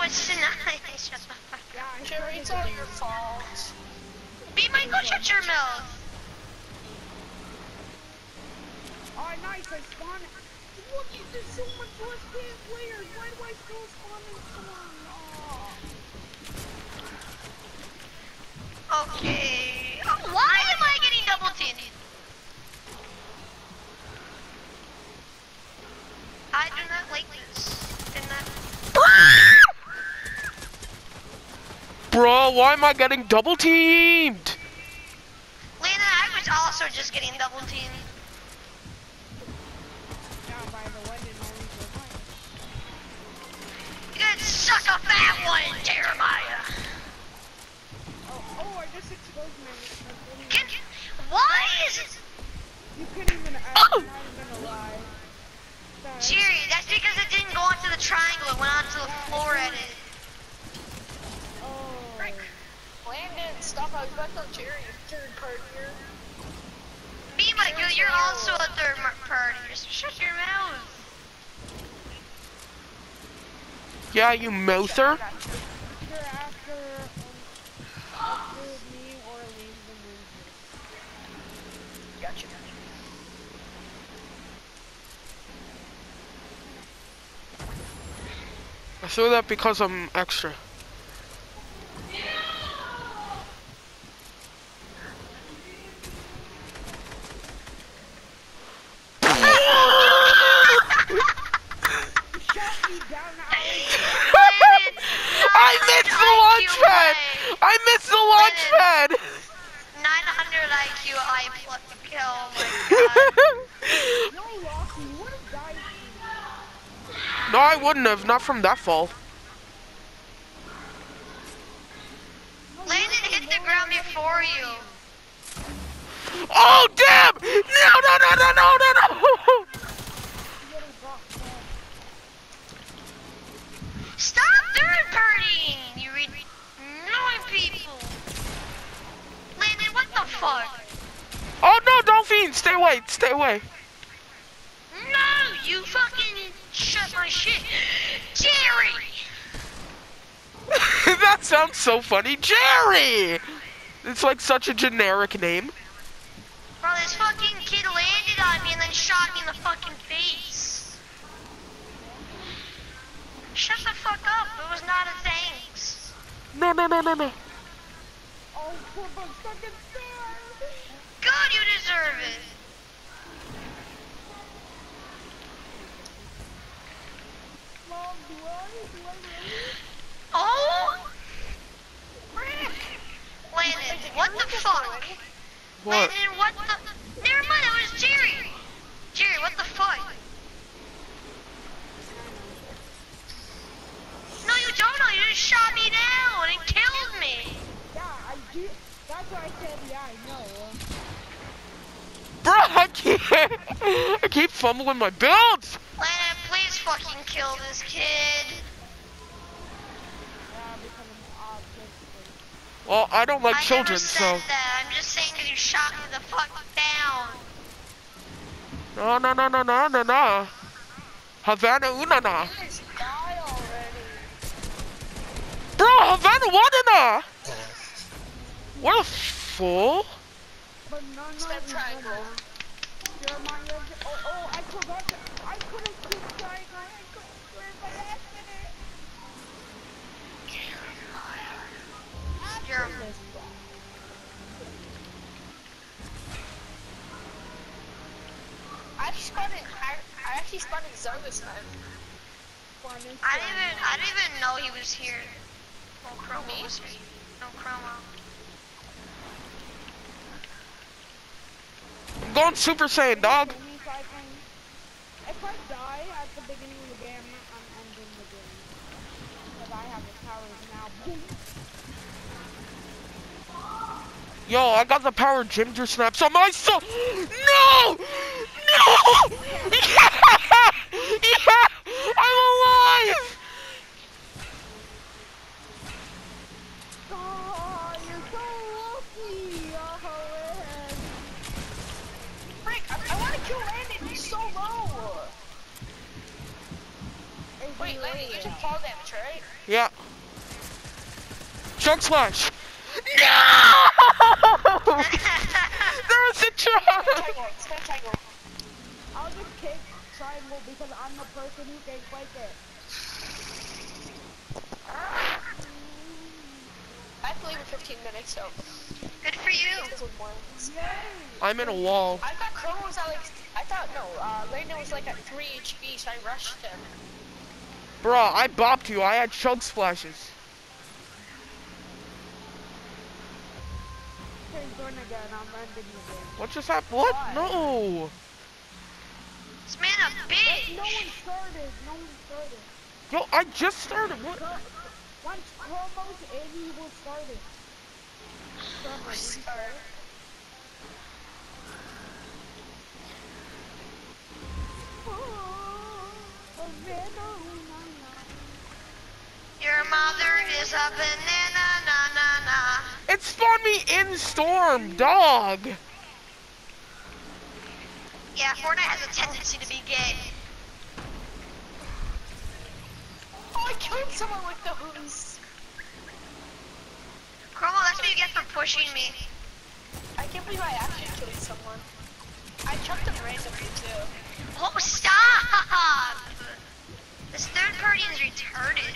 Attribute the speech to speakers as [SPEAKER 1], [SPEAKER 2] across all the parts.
[SPEAKER 1] Shut the fuck
[SPEAKER 2] Yeah,
[SPEAKER 1] up.
[SPEAKER 3] Cherry, it's all your fault.
[SPEAKER 1] Be Michael, shut your mouth.
[SPEAKER 2] Oh, nice, I spawned. Look, there's so much less players. Why do I still spawn in storm? Oh.
[SPEAKER 1] Okay. Oh, why am I getting double teamed? I do not like this. And that.
[SPEAKER 4] Bro, why am I getting double teamed?
[SPEAKER 1] Lena, I was also just getting double teamed.
[SPEAKER 2] Yeah, by the way, didn't always go fine.
[SPEAKER 1] You could suck a fat one, Jeremiah.
[SPEAKER 2] Oh, I just exposed my
[SPEAKER 1] Why is it?
[SPEAKER 2] You couldn't even ask, I'm not even gonna lie.
[SPEAKER 1] Jerry, that's because it didn't go onto the triangle, it went onto the floor edit.
[SPEAKER 2] Oh.
[SPEAKER 3] Frick. Landon, stop, I was about to tell Jerry, third part here.
[SPEAKER 1] Be Michael, you're also a third party. Just shut your mouth.
[SPEAKER 4] Yeah, you mouther.
[SPEAKER 2] You're after me or leave the movie.
[SPEAKER 3] Gotcha.
[SPEAKER 4] I threw that because I'm extra. I missed the launch pad! I missed the launch pad!
[SPEAKER 1] 900 IQ, I kill, oh my god.
[SPEAKER 2] No, Rocky, you would have died.
[SPEAKER 4] No, I wouldn't have, not from that fall.
[SPEAKER 1] Landon hit the ground before you.
[SPEAKER 4] Oh, damn! No!
[SPEAKER 1] Stop third partying, you annoying people. Landon, what the fuck?
[SPEAKER 4] Oh, no, Dolphin! Stay away.
[SPEAKER 1] No, you fucking shut my shit. Jerry!
[SPEAKER 4] That sounds so funny. Jerry! It's like such a generic name.
[SPEAKER 1] Bro, this fucking kid landed on me and then shot me in the fucking face. Shut the fuck up, it was not a thanks.
[SPEAKER 4] No.
[SPEAKER 2] Oh, poor bug stuck in there.
[SPEAKER 1] Good, you deserve it.
[SPEAKER 2] Mom, do I really?
[SPEAKER 1] Oh! Frick! Landon, what the fuck?
[SPEAKER 4] What?
[SPEAKER 1] Landon, what the... Never mind, that was Jerry! Jerry, what the fuck? No, you don't know, you just shot me down and killed me!
[SPEAKER 2] Yeah, I do. That's why I said, yeah, I know.
[SPEAKER 4] Bro, I keep fumbling my builds!
[SPEAKER 1] Landon, please fucking kill this kid.
[SPEAKER 2] Yeah, because I'm autistic.
[SPEAKER 4] Well, I don't like children,
[SPEAKER 1] I
[SPEAKER 4] so...
[SPEAKER 1] never said that. I'm just saying because you shot me the fuck down.
[SPEAKER 4] No. Havana Unana.
[SPEAKER 3] You guys die already.
[SPEAKER 4] Bro, Havana Wanana! What a fool?
[SPEAKER 2] But no,
[SPEAKER 3] Step triangle.
[SPEAKER 2] Jeremiah, oh, I forgot to, I could have killed triangle, I could have swear by accident.
[SPEAKER 1] Jeremiah.
[SPEAKER 3] I actually spotted Zoe this time.
[SPEAKER 1] I didn't even know he was here. No Chroma was here. No Chroma.
[SPEAKER 4] I'm going Super Saiyan, dog.
[SPEAKER 2] If I die at the beginning of the game, I'm ending the game. Because I have the powers now.
[SPEAKER 4] Yo, I got the power ginger snaps on my soul. No! Yeah! I'm alive!
[SPEAKER 2] Oh, you're so lucky! Oh, man.
[SPEAKER 3] Frick, I want to kill Landon, he's so low! Wait, Landon, you took fall damage, right?
[SPEAKER 4] Yeah. Chug splash. No! There was a chug.
[SPEAKER 3] Spin tangle.
[SPEAKER 2] I'll just kick triangle because I'm the person who can click it.
[SPEAKER 3] I have to leave in 15 minutes, so.
[SPEAKER 1] Good for you.
[SPEAKER 4] I'm in a wall.
[SPEAKER 3] I thought Chrome was at like, Landon was like at 3 HP, so I rushed him.
[SPEAKER 4] Bruh, I bopped you. I had chug splashes.
[SPEAKER 2] Okay, join again. I'm ending the game.
[SPEAKER 4] What just happened? What?
[SPEAKER 3] Why?
[SPEAKER 4] No.
[SPEAKER 1] This man a bitch.
[SPEAKER 2] No one started. No one started.
[SPEAKER 4] Yo, I just started. What?
[SPEAKER 2] Once Chromo's in, he will start it. Chromo, did you start?
[SPEAKER 1] Your mother is a banana, na na na.
[SPEAKER 4] It spawned me in storm, dog.
[SPEAKER 1] Yeah, Fortnite has a tendency to be gay.
[SPEAKER 3] Oh, I killed someone with the hooves.
[SPEAKER 1] Chromo, that's what you get for pushing me.
[SPEAKER 3] I can't believe I actually killed someone. I chucked them randomly too.
[SPEAKER 1] Oh, stop! This third party is retarded.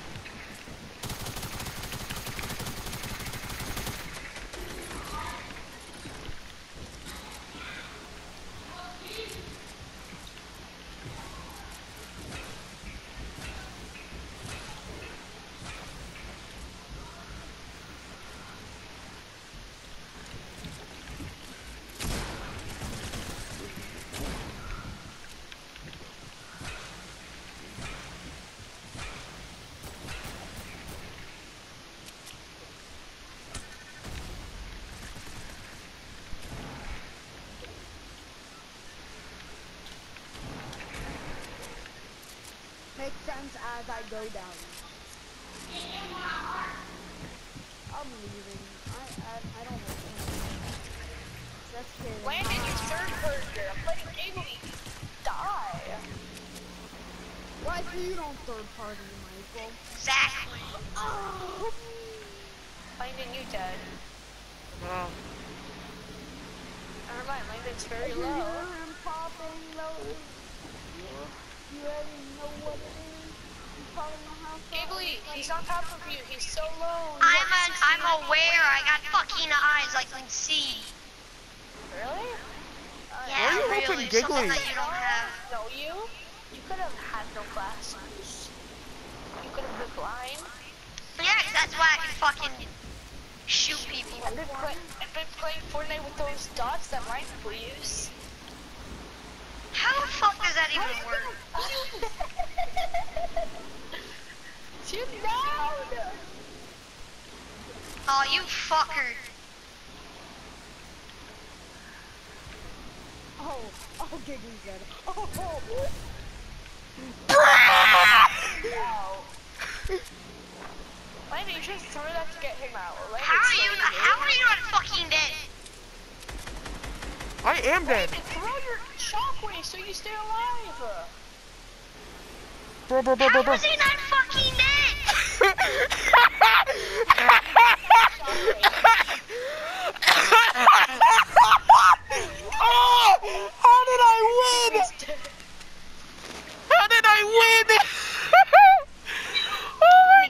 [SPEAKER 2] Makes sense as I go down. I'm leaving. I don't know. Just kidding.
[SPEAKER 3] Landon, you third person. I'm playing Giggly. Die.
[SPEAKER 2] Why do you don't third party, Michael?
[SPEAKER 1] Exactly.
[SPEAKER 2] Oh.
[SPEAKER 3] Landon, you dead.
[SPEAKER 4] Oh.
[SPEAKER 3] Never mind, Landon's very
[SPEAKER 2] You
[SPEAKER 3] low.
[SPEAKER 2] hear him popping low. You already know what it is. You probably know how to.
[SPEAKER 3] Giggly, he's on top of you. He's so low.
[SPEAKER 1] I'm aware. I got fucking eyes I can see.
[SPEAKER 3] Really?
[SPEAKER 1] Yeah,
[SPEAKER 4] Why are you
[SPEAKER 1] really.
[SPEAKER 4] helping Giggly?
[SPEAKER 1] Something that you don't have.
[SPEAKER 3] No, you? You could have had no glasses. You could have been blind.
[SPEAKER 1] Yeah, 'cause that's why I can fucking shoot people.
[SPEAKER 3] I've been playing Fortnite with those dots that blind people use.
[SPEAKER 1] How the fuck does that even work?
[SPEAKER 3] Shoot down!
[SPEAKER 1] Oh, you fucker.
[SPEAKER 2] Oh, Giggly's dead. Oh.
[SPEAKER 3] Wow. Landon, you should throw that to get him out. Landon,
[SPEAKER 1] How are you not fucking dead?
[SPEAKER 4] I am dead.
[SPEAKER 3] Landon, throw your shockwave so you stay alive.
[SPEAKER 4] Bro.
[SPEAKER 1] How was he not fucking dead?
[SPEAKER 4] Oh! How did I win? How did I win? Oh my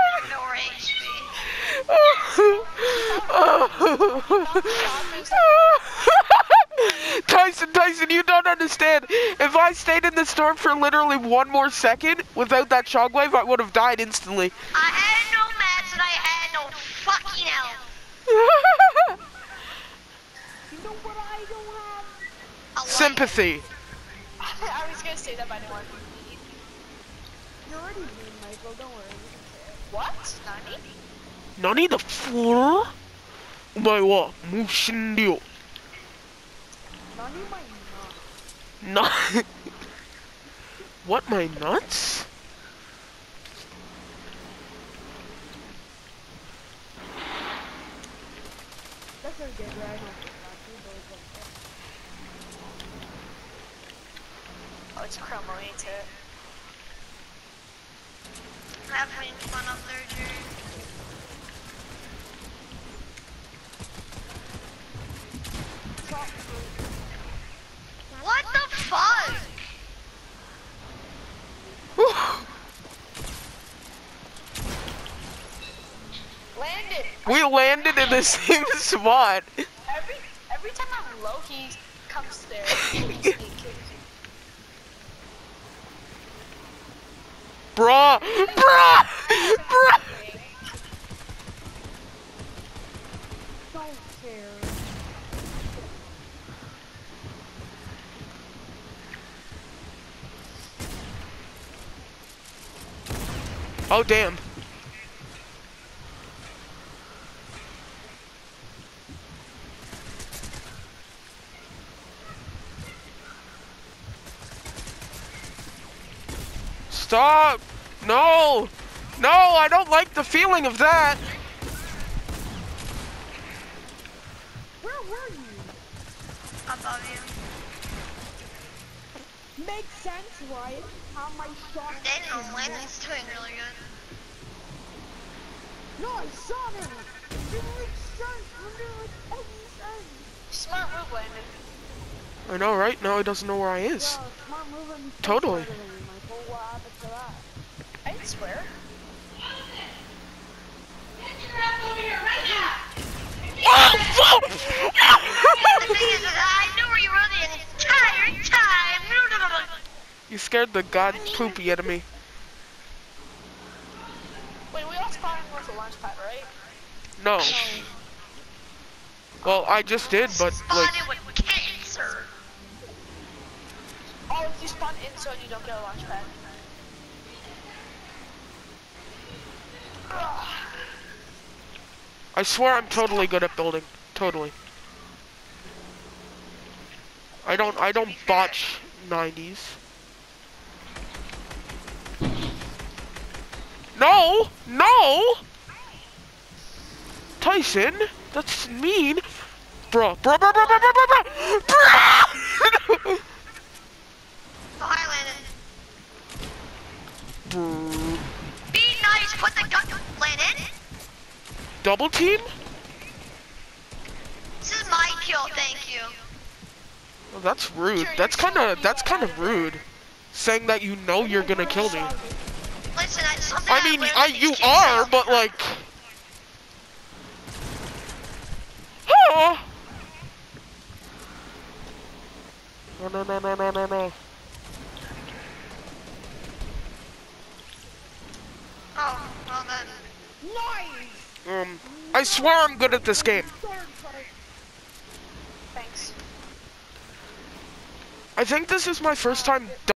[SPEAKER 4] god! Tyson, you don't understand. If I stayed in the storm for literally one more second without that shockwave, I would have died instantly.
[SPEAKER 1] I had no mats and I had no fucking health.
[SPEAKER 2] You know what I don't have?
[SPEAKER 1] A light.
[SPEAKER 4] Sympathy.
[SPEAKER 3] I was gonna say that, but I didn't want to.
[SPEAKER 2] You're already mean, Michael. Don't worry.
[SPEAKER 3] What? Nani?
[SPEAKER 4] Nani the fool? お前はもう死んでよ。
[SPEAKER 2] Nani might not.
[SPEAKER 4] Not. What, my nuts?
[SPEAKER 2] That's a good right. I don't think that too, but it's okay.
[SPEAKER 3] Oh, it's Chrome, ain't it?
[SPEAKER 1] having fun up there, Jerry. What the fuck?
[SPEAKER 3] Landed.
[SPEAKER 4] We landed in the same spot.
[SPEAKER 3] Every time I'm low, he comes there.
[SPEAKER 4] Bruh! Bruh! Bruh!
[SPEAKER 2] Don't care.
[SPEAKER 4] Oh, damn. Stop! No! No, I don't like the feeling of that.
[SPEAKER 2] Where were you?
[SPEAKER 1] Above you.
[SPEAKER 2] Makes sense, right? How my shot.
[SPEAKER 1] Daniel Landon's doing really good.
[SPEAKER 2] No, I shot him. It didn't make sense. It didn't make any sense.
[SPEAKER 3] Smart move, Landon.
[SPEAKER 4] I know, right? Now he doesn't know where I is.
[SPEAKER 2] Yeah, smart move and
[SPEAKER 4] Totally.
[SPEAKER 2] Michael, what happened to that?
[SPEAKER 3] I didn't swear.
[SPEAKER 1] The thing is that I knew where you were the entire time.
[SPEAKER 4] You scared the god poopy out of me.
[SPEAKER 3] Wait, we all spawned with a launch pad, right?
[SPEAKER 4] No. Well, I just did, but like,
[SPEAKER 1] Spotted with cancer.
[SPEAKER 3] Oh, if you spawn in so you don't get a launch pad.
[SPEAKER 4] I swear I'm totally good at building. Totally. I don't botch 90s. No! No! Tyson, that's mean. Bruh.
[SPEAKER 1] Oh, hi, Landon. Be nice, put the gun, Landon.
[SPEAKER 4] Double team?
[SPEAKER 1] This is my kill, thank you.
[SPEAKER 4] Well, that's rude. That's kind of rude. Saying that you know you're gonna kill me.
[SPEAKER 1] Listen,
[SPEAKER 4] I mean, you are, but like. Oh. No.
[SPEAKER 1] Oh, well then.
[SPEAKER 2] Nice!
[SPEAKER 4] I swear I'm good at this game.
[SPEAKER 3] Thanks.
[SPEAKER 4] I think this is my first time